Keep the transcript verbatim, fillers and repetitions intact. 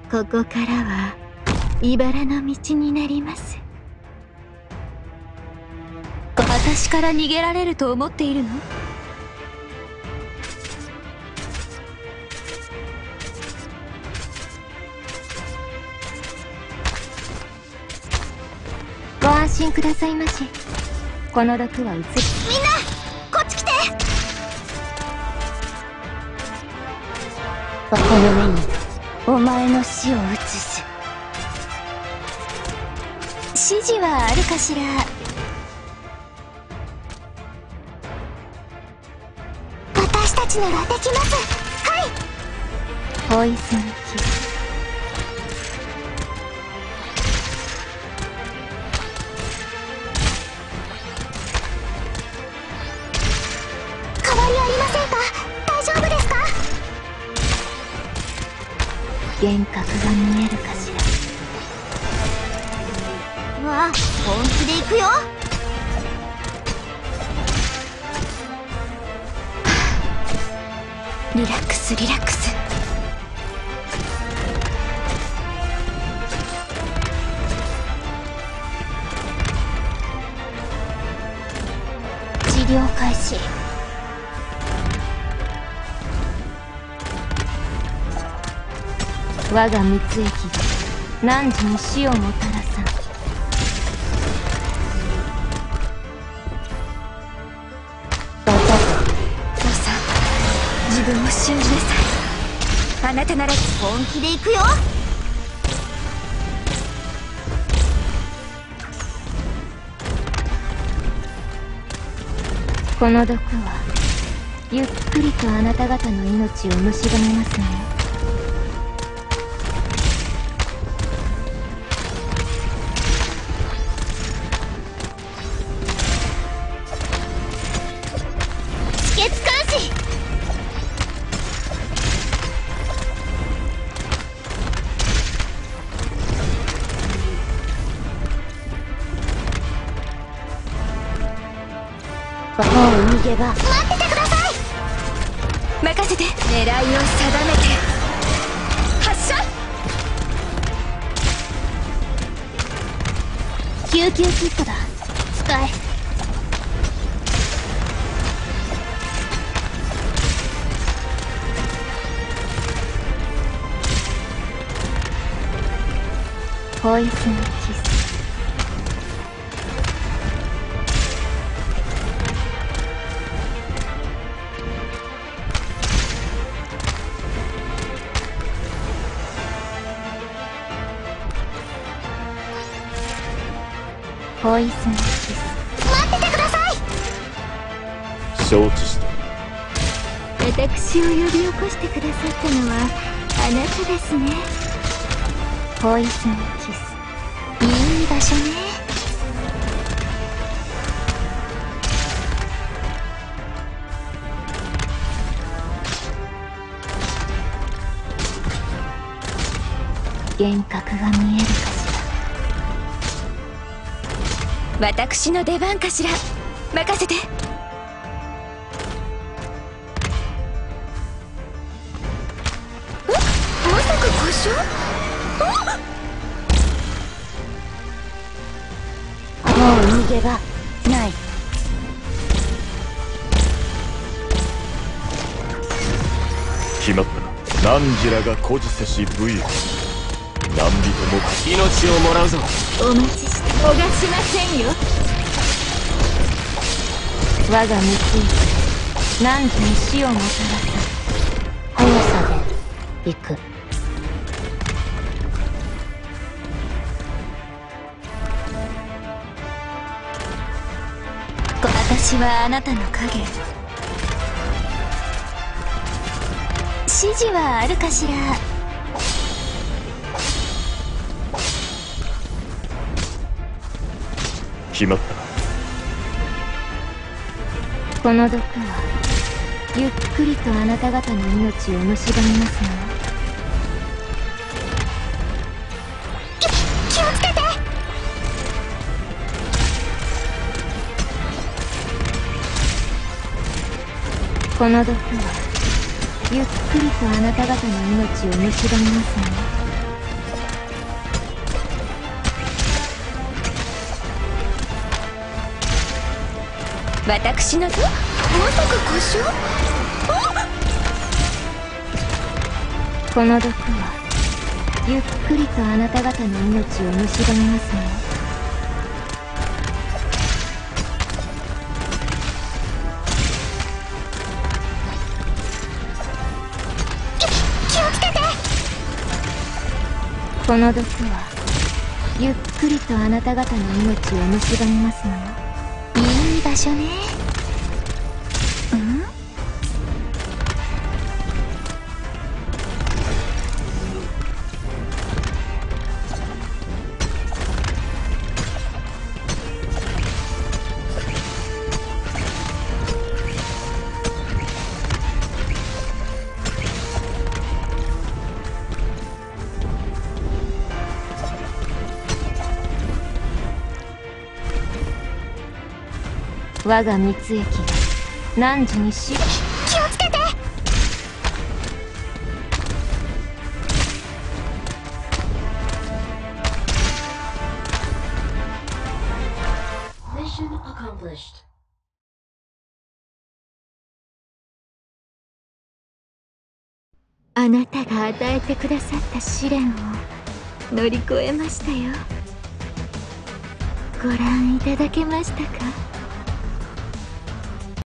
ここからは茨の道になります。私から逃げられると思っているの？ご安心くださいまし。この毒は移り。みんなこっち来て。この目にお前の死を映す。指示はあるかしら？私たちならできます。はい。ポイズンキス。変わりありませんか？大丈夫ですか？幻覚が見えるかしら。うわ、本気で行くよ。リラックスリラックス。治療開始。我が蜜液が汝に死をもたらさん。父さん、自分を信じなさい。あなたなら本気で行くよ。この毒はゆっくりとあなた方の命を蝕みますね。もう逃げ場。待っててください。任せて。狙いを定めて発射。救急キットだ。使え。ポイズンキス。ポイズンキス。待っててください。承知した。私を呼び起こしてくださったのはあなたですね。ポイズンキス。いい場所ね。幻覚が見えるかしら。私の出番かしら。任せて。え、まさか故障？もう逃げ場ない。 決まった。汝らが孤児せし武勇。何人も命をもらうぞ。 お待ちして。逃しませんよ。我が蜜液何時に死をもたらさ。速さで行く。私はあなたの影。指示はあるかしら。 決まった。 この毒はゆっくりとあなた方の命を蝕みますね。気をつけて。この毒はゆっくりとあなた方の命を蝕みますね。 私のとまさか故障？この毒はゆっくりとあなた方の命を蝕みますね。この毒はゆっくりとあなた方の命を蝕みますのよ。いい場所ね。うん我が蜜液が汝にし気をつけて。あなたが与えてくださった試練を乗り越えましたよ。ご覧いただけましたか？